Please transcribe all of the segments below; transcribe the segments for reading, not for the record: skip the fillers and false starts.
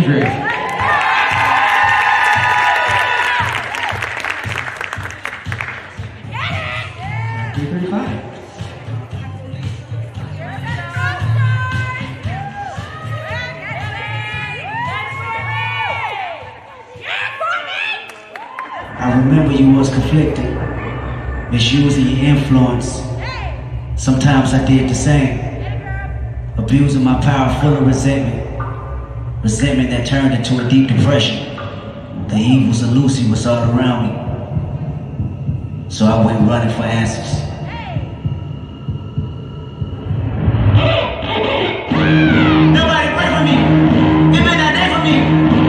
Choreographed. I remember you was conflicted, misusing your influence. Sometimes I did the same, abusing my power full of resentment. Resentment that turned into a deep depression. The evils of Lucy was all around me. So I went running for answers. Nobody pray for me. It may not pray for me.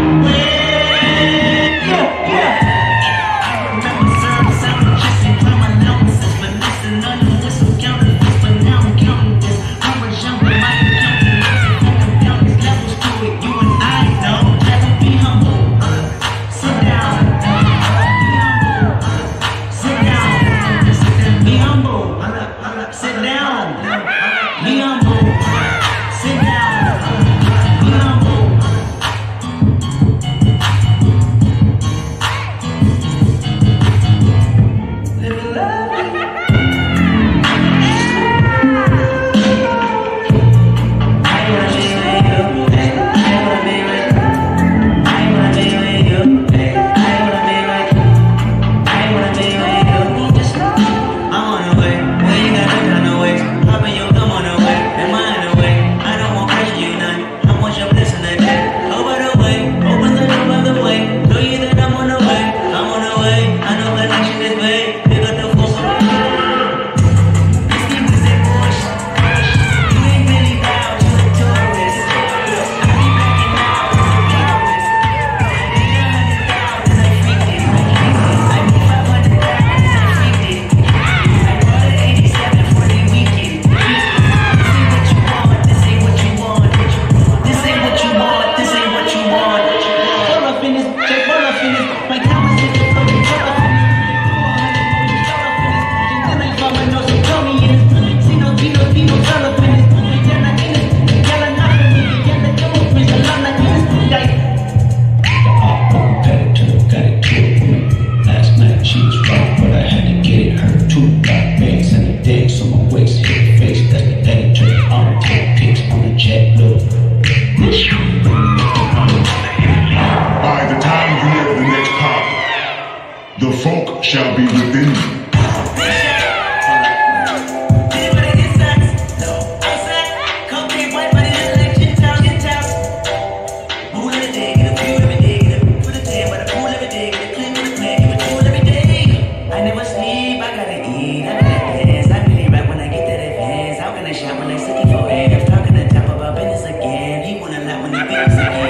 The folk shall be within you. I never sleep, I gotta eat, I gotta dance. I really rap when I get that advance. How can I shine when I sit for air? Talking to top about business again. He wanna laugh when he beats again.